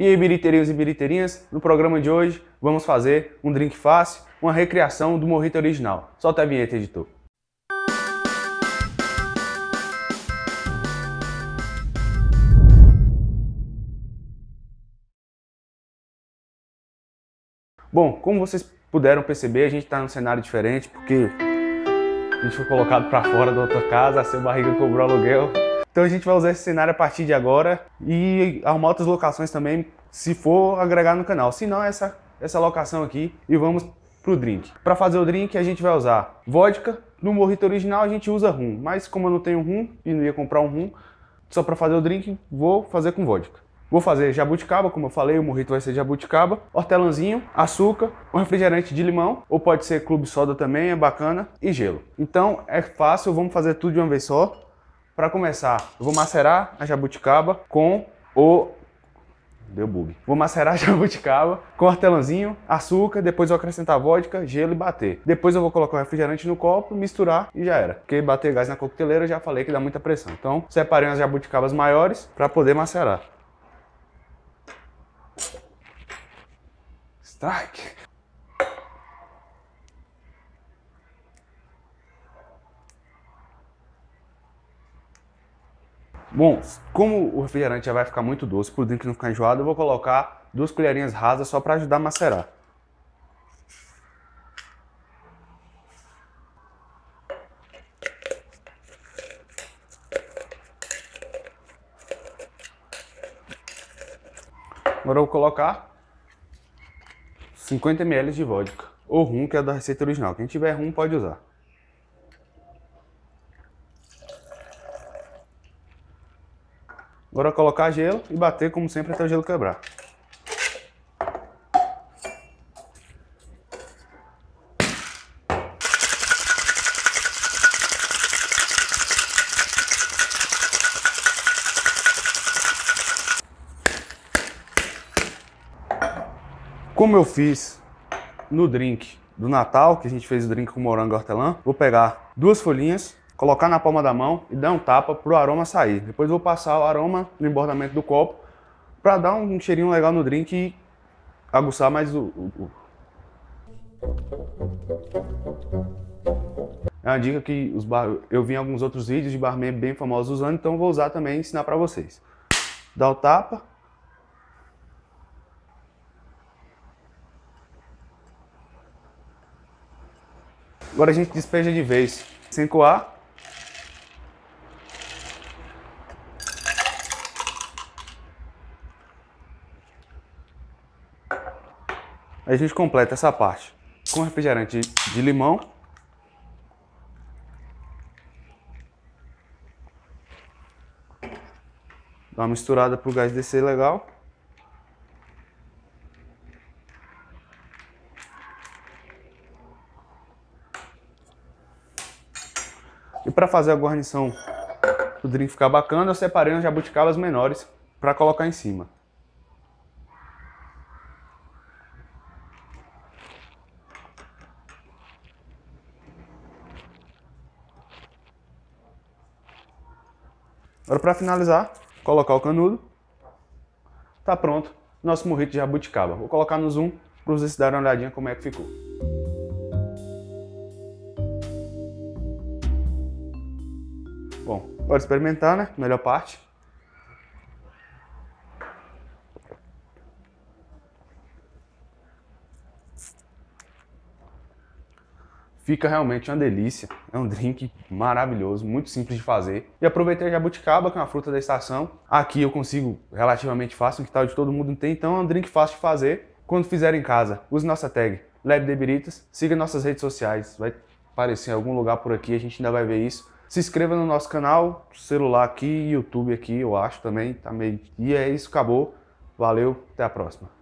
E aí, biriteirinhos e biriteirinhas, no programa de hoje vamos fazer um drink fácil, uma recriação do mojito original. Solta a vinheta, editor. Bom, como vocês puderam perceber, a gente está num cenário diferente porque a gente foi colocado para fora da outra casa, a seu barriga cobrou aluguel. Então a gente vai usar esse cenário a partir de agora e arrumar outras locações também, se for agregar no canal. Se não, essa locação aqui e vamos pro drink. Para fazer o drink a gente vai usar vodka. No mojito original a gente usa rum, mas como eu não tenho rum e não ia comprar um rum, só para fazer o drink vou fazer com vodka. Vou fazer jabuticaba, como eu falei, o mojito vai ser jabuticaba, hortelãzinho, açúcar, um refrigerante de limão, ou pode ser clube soda também, é bacana, e gelo. Então é fácil, vamos fazer tudo de uma vez só. Para começar, eu vou macerar a jabuticaba com o... Deu bug. Vou macerar a jabuticaba com hortelãzinho, açúcar, depois eu vou acrescentar vodka, gelo e bater. Depois eu vou colocar o refrigerante no copo, misturar e já era. Porque bater gás na coqueteleira eu já falei que dá muita pressão. Então separei as jabuticabas maiores para poder macerar. Strike! Bom, como o refrigerante já vai ficar muito doce, para o drink não ficar enjoado, eu vou colocar 2 colherinhas rasas só para ajudar a macerar. Agora eu vou colocar 50 ml de vodka, ou rum, que é da receita original. Quem tiver rum pode usar. Agora colocar gelo e bater como sempre até o gelo quebrar. Como eu fiz no drink do Natal, que a gente fez o drink com morango e hortelã, vou pegar 2 folhinhas, colocar na palma da mão e dar um tapa para o aroma sair. Depois vou passar o aroma no embordamento do copo para dar um cheirinho legal no drink e aguçar mais É uma dica que eu vi em alguns outros vídeos de barman bem famosos usando, então vou usar também e ensinar para vocês. Dá o tapa. Agora a gente despeja de vez, sem coar. Aí a gente completa essa parte com refrigerante de limão. Dá uma misturada para o gás descer legal. E para fazer a guarnição do drink ficar bacana, eu separei umas jabuticabas menores para colocar em cima. Agora para finalizar, colocar o canudo. Tá pronto, nosso mojito de jabuticaba. Vou colocar no zoom para vocês darem uma olhadinha como é que ficou. Bom, bora experimentar, né? Melhor parte. Fica realmente uma delícia, é um drink maravilhoso, muito simples de fazer. E aproveitei a jabuticaba, que é uma fruta da estação. Aqui eu consigo relativamente fácil, um quintal de todo mundo tem, então é um drink fácil de fazer. Quando fizer em casa, use nossa tag LabDeBiritas, siga nossas redes sociais, vai aparecer em algum lugar por aqui, a gente ainda vai ver isso. Se inscreva no nosso canal, celular aqui, YouTube aqui, eu acho também, tá meio... E é isso, acabou. Valeu, até a próxima.